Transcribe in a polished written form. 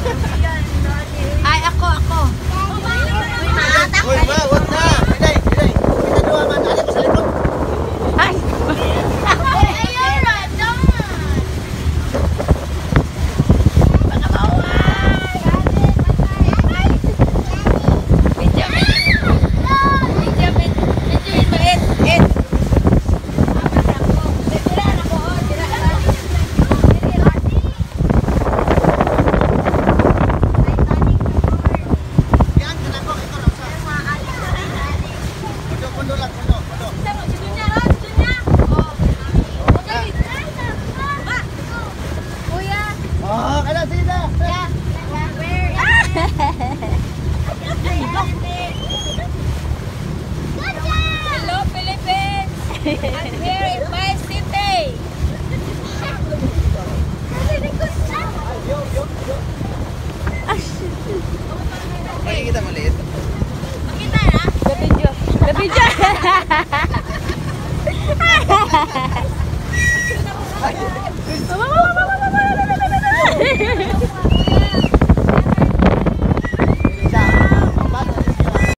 Ay, ako. Uy, ma, wag na. Hinay. Kita dua man. Ano ko sa likod? Ay! Yan, kanako. Ito, Rosa. Pundo lang. Pundo. Oh, kaya sige na. Hello, Philippines! I'm here in my city! Makikita maliit. The video! Mama!